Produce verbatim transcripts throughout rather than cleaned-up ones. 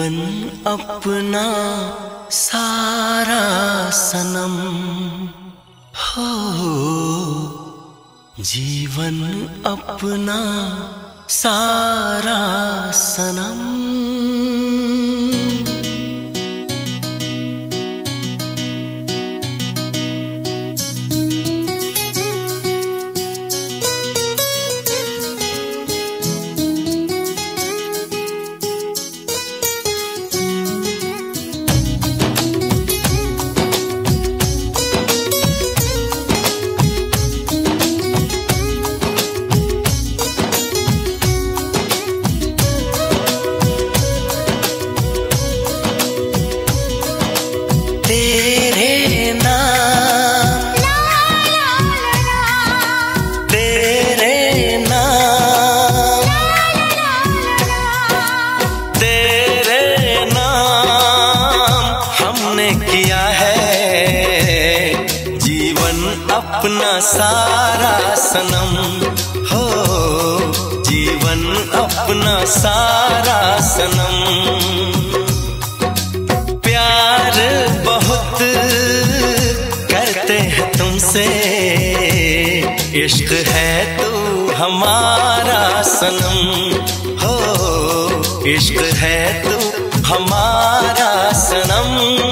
जीवन अपना सारा सनम हो, जीवन अपना सारा सनम। अपना सारा सनम हो, जीवन अपना सारा सनम। प्यार बहुत करते हैं तुमसे, इश्क है तू हमारा सनम हो, इश्क है तू हमारा सनम।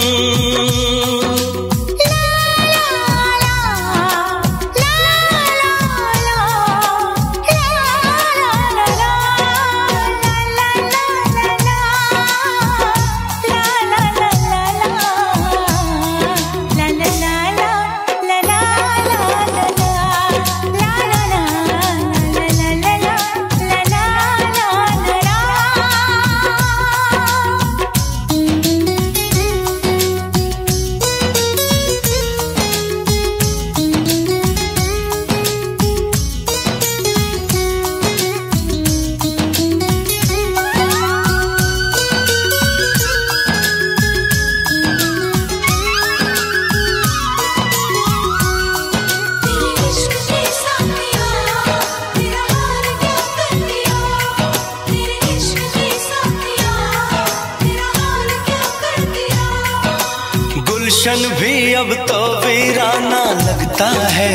गुलशन भी अब तो वीराना लगता है,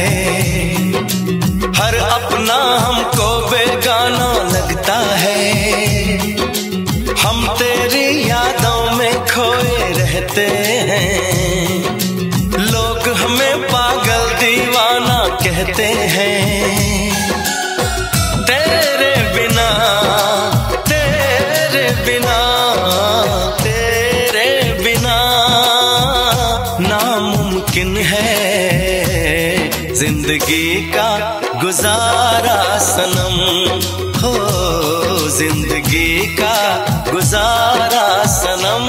हर अपना हमको बेगाना लगता है। हम तेरी यादों में खोए रहते हैं, लोग हमें पागल दीवाना कहते हैं। तेरे बिना तेरे बिना तेरे बिना नामुमकिन है जिंदगी का गुजारा सनम हो, जिंदगी का गुजारा सनम।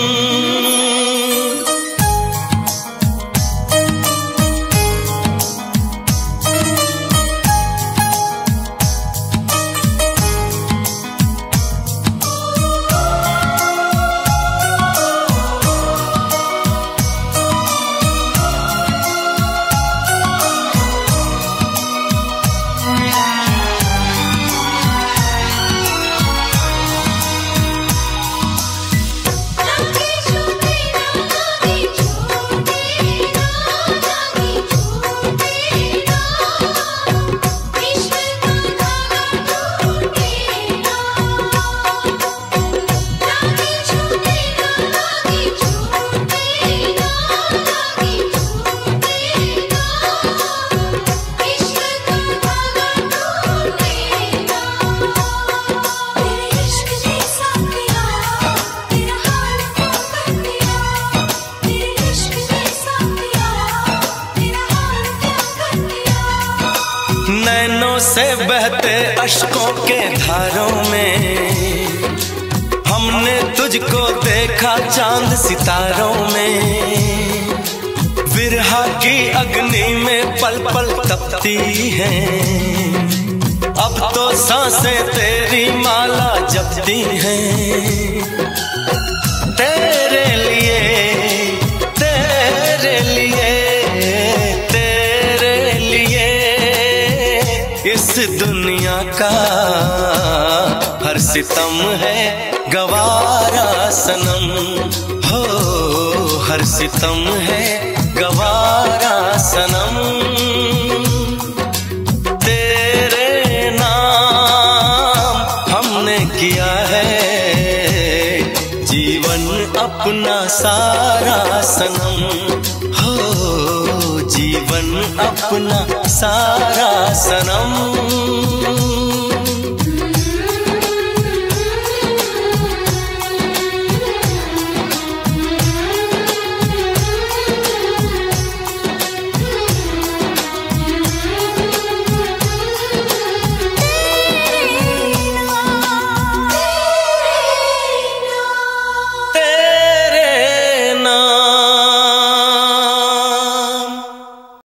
नैनों से बहते अश्कों के धारों में हमने तुझको देखा चांद सितारों में। विरहा की अग्नि में पल पल तपती हैं, अब तो सांसें तेरी माला जपती हैं। तेरे लिए तेरे लिए तेरे लिए इस दुनिया का हर सितम है गवारा सनम, हो हर सितम है गवारा सनम। तेरे नाम हमने किया है जीवन अपना सारा सनम, हो जीवन अपना सारा सनम।